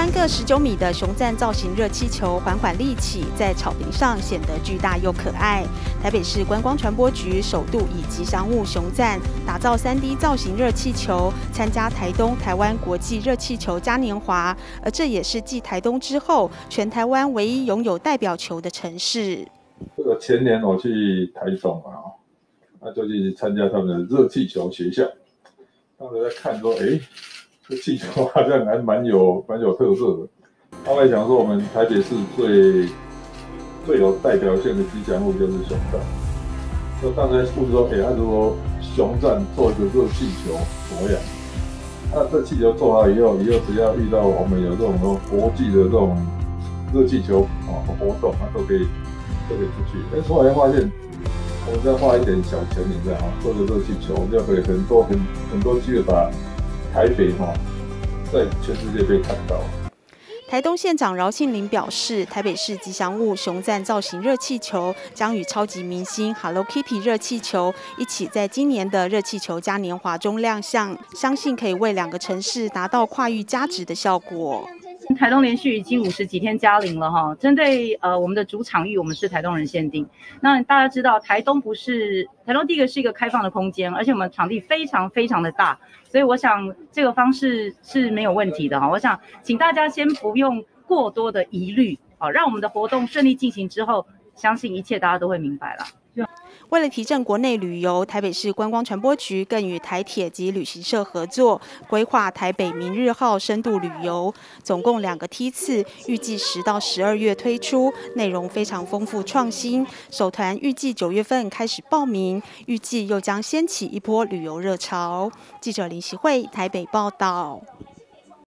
宽各19米的雄赞造型热气球缓缓立起，在草坪上显得巨大又可爱。台北市观光传播局首度以吉祥物雄赞打造3D 造型热气球，参加台东台湾国际热气球嘉年华，而这也是继台东之后，全台湾唯一拥有代表球的城市。 这个前年我去台东那就去参加他们的热气球学校，当时在看说，这气球好像还蛮有特色的。他们想说，我们台北市最有代表性的吉祥物就是雄赞。就当时问说，如果雄赞做一个热气球怎么样？那这气球做好以后只要遇到我们有这种国际的这种热气球活动都可以出去。后来发现，我们再花一点小钱，你知道做个热气球，我们就可以很多机会把台北在全世界被看到。 台东县长饶庆林表示，台北市吉祥物雄赞造型热气球将与超级明星 Hello Kitty 热气球一起在今年的热气球嘉年华中亮相，相信可以为2个城市达到跨域加值的效果。 台东连续已经50几天加零了哈，针对我们的主场域，我们是台东人限定。那大家知道，台东第一个是一个开放的空间，而且我们场地非常非常的大，所以我想这个方式是没有问题的哈。我想请大家先不用过多的疑虑，让我们的活动顺利进行之后，相信一切大家都会明白了。 为了提振国内旅游，台北市观光传播局更与台铁及旅行社合作，规划台北明日号深度旅游，总共2个梯次，预计10到12月推出，内容非常丰富创新。首团预计9月份开始报名，预计又将掀起一波旅游热潮。记者林习慧台北报道。